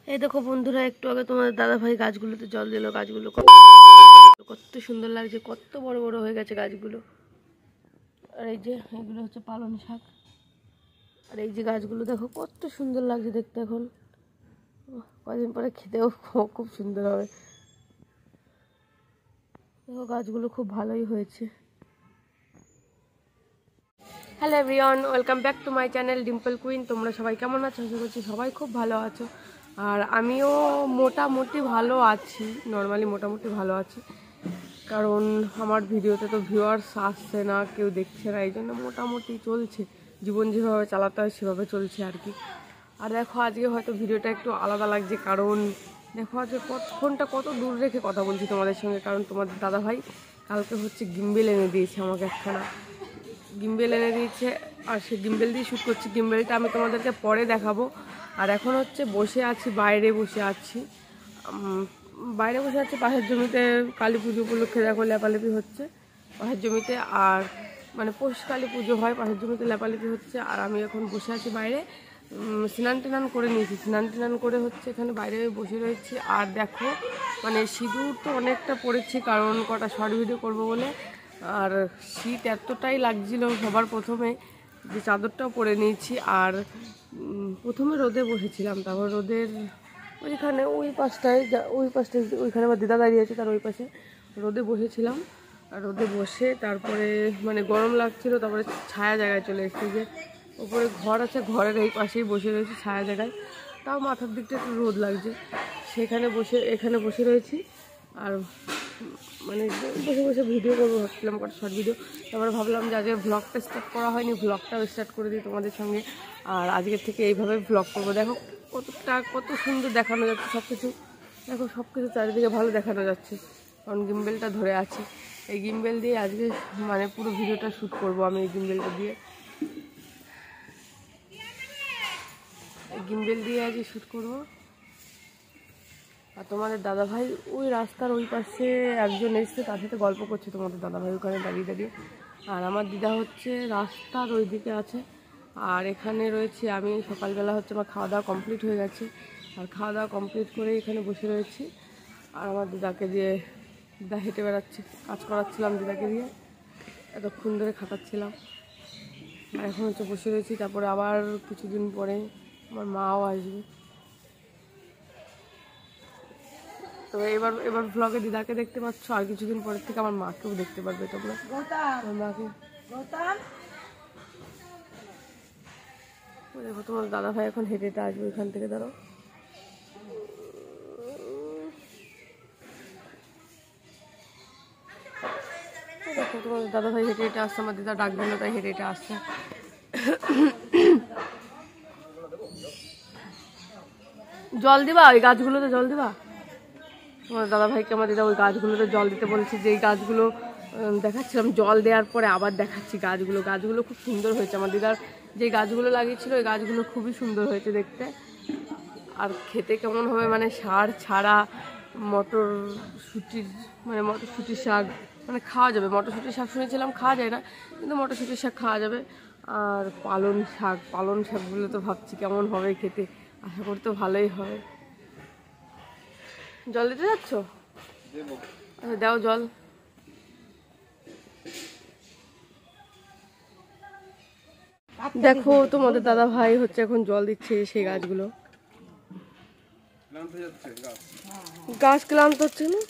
এই দেখো বন্ধুরা, একটু আগে তোমাদের দাদা ভাই গাছগুলোতে জল দিল। গাছগুলো কত সুন্দর লাগছে, কত বড় বড় হয়ে গেছে গাছগুলো। আর এই যে এগুলো হচ্ছে পালং শাক। আর এই যে গাছগুলো দেখো কত সুন্দর লাগছে দেখতে। এখন কদিন পরে খেতেও খুব সুন্দর হবে। দেখো গাছগুলো খুব ভালোই হয়েছে। Hello everyone, welcome back to my channel Dimple Queen. তোমরা সবাই কেমন আছো? আশা করছি সবাই খুব ভালো আছো। আর আমিও মোটামুটি ভালো আছি, নর্মালি মোটামুটি ভালো আছি। কারণ আমার ভিডিওতে তো ভিউয়ার্স আসছে না, কেউ দেখছে না, এই জন্য মোটামুটি চলছে। জীবন যেভাবে চালাতে হয় সেভাবে চলছে আর কি। আর দেখো আজকে হয়তো ভিডিওটা একটু আলাদা লাগছে, কারণ দেখো আজকে ফোনটা কত দূর রেখে কথা বলছি তোমাদের সঙ্গে। কারণ তোমাদের দাদাভাই কালকে হচ্ছে গিম্বেল এনে দিয়েছে আমাকে, একখানা গিম্বেল এনে দিয়েছে। আর সে গিম্বেল দিয়ে শ্যুট করছি। গিম্বেলটা আমি তোমাদেরকে পরে দেখাবো। আর এখন হচ্ছে বসে আছি, বাইরে বসে আছি, পাশের জমিতে। কালী পুজো উপলক্ষে দেখো লেপালেপি হচ্ছে পাশের জমিতে। আর মানে পৌষ কালী পুজো হয়, পাশের জমিতে লেপালেপি হচ্ছে। আর আমি এখন বসে আছি বাইরে, স্নান টান করে নিয়েছি। স্নান টান করে হচ্ছে এখানে বাইরে বসে রয়েছি। আর দেখো মানে সিঁদুর তো অনেকটা পড়েছি, কারণ কটা শর্ট ভিডিও করবো বলে। আর শীত এতটাই লাগছিল সবার প্রথমে যে চাদরটাও পরে নিয়েছি। আর প্রথমে রোদে বসেছিলাম, তারপর রোদের ওইখানে ওই পাশটায় ওইখানে আমার দিদা দাঁড়িয়ে আছে, তার ওই পাশে রোদে বসেছিলাম। আর রোদে বসে তারপরে মানে গরম লাগছিল, তারপরে ছায়া জায়গায় চলে এসেছি। যে ওপরে ঘর আছে, ঘরের এই পাশেই বসে রয়েছি ছায়া জায়গায়। তাও মাথার দিকটা একটু রোদ লাগছে, এখানে বসে রয়েছি। আর মানে বসে বসে ভিডিও করবো ভাবছিলাম, কটা শর্ট ভিডিও। তারপরে ভাবলাম যে আজকে ভ্লগটা স্টার্ট করা হয়নি, ভ্লগটাও স্টার্ট করে দিই তোমাদের সঙ্গে। আর আজকের থেকে এইভাবে ভ্লগ করবো। দেখো কত সুন্দর দেখানো যাচ্ছে সব কিছু। দেখো সব কিছু চারিদিকে ভালো দেখানো যাচ্ছে, কারণ গিম্বেলটা ধরে আছে। এই গিম্বেল দিয়ে আজকে মানে পুরো ভিডিওটা শ্যুট করবো আমি। এই গিম্বেল দিয়ে আজকে শ্যুট করবো। আর তোমাদের দাদাভাই ওই রাস্তার ওই পাশে একজন এসছে, তার সাথে গল্প করছে তোমাদের দাদাভাই ওখানে দাঁড়িয়ে দাঁড়িয়ে। আর আমার দিদা হচ্ছে রাস্তার ওই দিকে আছে। আর এখানে রয়েছে আমি। সকালবেলা হচ্ছে আমার খাওয়া দাওয়া কমপ্লিট হয়ে গেছে। আর খাওয়া দাওয়া কমপ্লিট করে এখানে বসে রয়েছি। আর আমার দিদা হেঁটে বেড়াচ্ছে, কাজ করাচ্ছিলাম দিদাকে দিয়ে, এতক্ষণ ধরে খাটাচ্ছিলাম। আর এখন হচ্ছে বসে রয়েছি। তারপরে আবার কিছুদিন পরে আমার মাও আসবে। তো এবার ব্লগে দিদাকে দেখতে পাচ্ছ, আর কিছুদিন পরের থেকে আমার মাকেও দেখতে পারবে তোমরা। আমার মাকে দেখো, তোমার দাদা ভাই এখন হেঁটে আসবে ওইখান থেকে। ধরো দেখো তোমাদের দাদা ভাই হেঁটে আসছে, আমার দিদা ডাকবে না তাই হেঁটে আসছে। জল দিবা ওই গাছগুলোতে, জল দিবা। তোমার দাদাভাইকে আমার দিদা ওই গাছগুলোতে জল দিতে বলছি। যে এই গাছগুলো দেখাচ্ছিলাম, জল দেওয়ার পরে আবার দেখাচ্ছি গাছগুলো খুব সুন্দর হয়েছে। আমার দিদার যে গাছগুলো লাগিয়েছিল ওই গাছগুলো খুবই সুন্দর হয়েছে দেখতে। আর খেতে কেমন হবে মানে সার ছাড়া মটরশুটির শাক মানে খাওয়া যাবে। মটরশুটির শাক শুনেছিলাম খাওয়া যায় না, কিন্তু মটরশুটির শাক খাওয়া যাবে। আর পালং শাকগুলো তো ভাবছি কেমন হবে খেতে, আশা করি তো ভালোই হবে। জল দিতে যাচ্ছ? আচ্ছা দাও জল। দেখো তোমাদের দাদা ভাই হচ্ছে এখন জল দিচ্ছে সেই গাছগুলো। গাছ ক্লান্ত হচ্ছে না?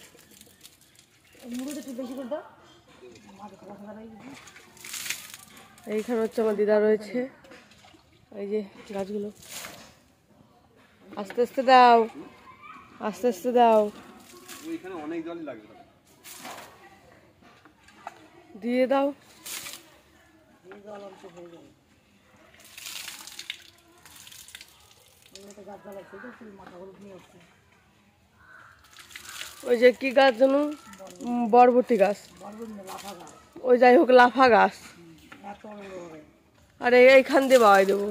এইখানে হচ্ছে আমার দিদা রয়েছে। এই যে গাছগুলো আস্তে আস্তে দাও, আস্তে আস্তে দাও। দিয়ে দাও। ওই যে কি গাছ জানো? বরবটি গাছ, ওই যাই হোক লাফা গাছ। আরে এইখান দিয়ে বাওয়াই দেবো।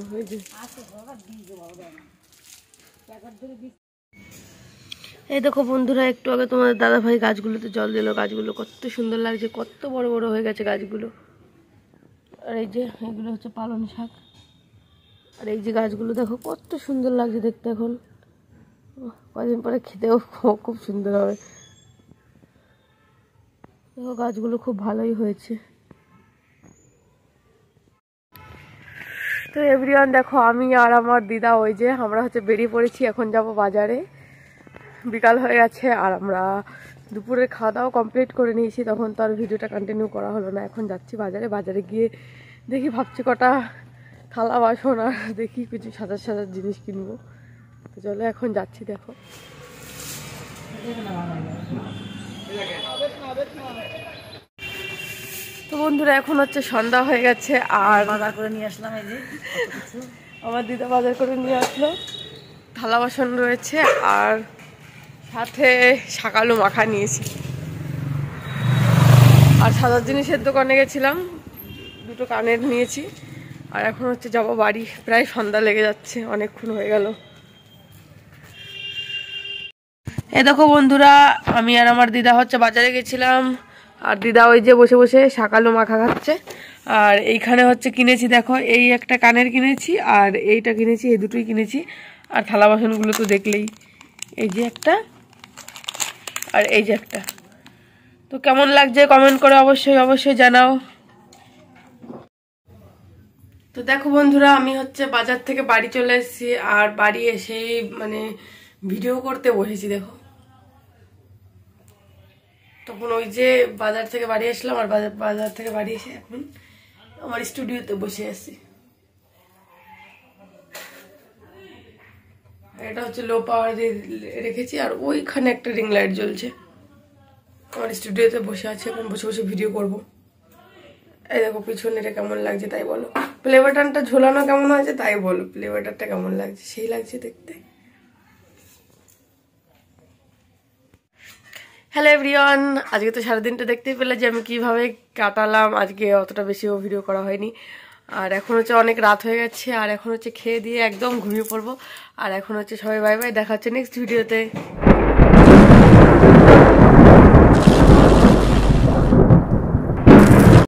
এই দেখো বন্ধুরা, একটু আগে তোমাদের দাদা ভাই গাছগুলোতে জল দিল। গাছগুলো কত সুন্দর লাগছে, কত বড় বড় হয়ে গেছে গাছগুলো। আর এই যে এগুলো হচ্ছে পালং শাক। আর এই যে গাছগুলো দেখো কত সুন্দর লাগছে দেখতে। এখন কদিন পরে খেতেও খুব সুন্দর হবে। দেখো গাছগুলো খুব ভালোই হয়েছে। তো এভরিওয়ান দেখো, আমি আর আমার দিদা ওই যে আমরা হচ্ছে বেরিয়ে পড়েছি, এখন যাব বাজারে। বিকাল হয়ে গেছে আর আমরা দুপুরের খাওয়া দাওয়া কমপ্লিট করে নিয়েছি, তখন তো আর ভিডিওটা কন্টিনিউ করা হলো না। এখন যাচ্ছি বাজারে, বাজারে গিয়ে দেখি ভাবছি কটা থালা বাসন আর দেখি কিছু সাজার সাজার জিনিস কিনবো। তো চলো এখন যাচ্ছি। দেখো তো বন্ধুরা, এখন হচ্ছে সন্ধ্যা হয়ে গেছে আর বাজার করে নিয়ে আসলাম। এই যে আমার দিদা বাজার করে নিয়ে আসলো, থালা বাসন রয়েছে আর সাথে শাকালু মাখা নিয়েছি। আর সাজার জিনিসের দোকানে গেছিলাম, দুটো কানের নিয়েছি। আর এখন হচ্ছে যাবো বাড়ি, প্রায় সন্ধ্যা লেগে যাচ্ছে, অনেকক্ষণ হয়ে গেল। এই দেখো বন্ধুরা, আমি আর আমার দিদা হচ্ছে বাজারে গেছিলাম, আর দিদা ওই যে বসে বসে শাকালু মাখা খাচ্ছে। আর এইখানে হচ্ছে কিনেছি, দেখো এই একটা কানের কিনেছি আর এইটা কিনেছি, এই দুটোই কিনেছি। আর থালা বাসনগুলো তো দেখলেই, এই যে একটা আর এই যে একটা। তো কেমন লাগছে কমেন্ট করে অবশ্যই অবশ্যই জানাও। তো দেখো বন্ধুরা, আমি হচ্ছে বাজার থেকে বাড়ি চলে এসেছি আর বাড়ি এসেই মানে ভিডিও করতে বসেছি। দেখো তখন ওই যে বাজার থেকে বাড়ি আসলাম আর বাজার থেকে বাড়ি এসে এখন আমার স্টুডিওতে বসে আছি। এটা হচ্ছে লো পাওয়ারে রেখেছি আর ওইখানে একটা রিং লাইট জ্বলছে। আমার স্টুডিওতে বসে আছে, এখন বসে বসে ভিডিও করব। এই দেখো পিছনে এটা কেমন লাগছে তাই বলো, প্লে বাটনটা ঝোলানো কেমন হয়েছে তাই বলো, প্লে বাটনটা কেমন লাগছে, সেই লাগছে দেখতে। হ্যালো এভরিওয়ান, আজকে তো সারাদিনটা দেখতেই পেলে যে আমি কিভাবে কাটালাম। আজকে অতটা বেশিও ভিডিও করা হয়নি। আর এখন হচ্ছে অনেক রাত হয়ে গেছে আর এখন হচ্ছে খেয়ে দিয়ে একদম ঘুমিয়ে পড়বো। আর এখন হচ্ছে সবাই বাই বাই, দেখা হচ্ছে নেক্সট ভিডিওতে।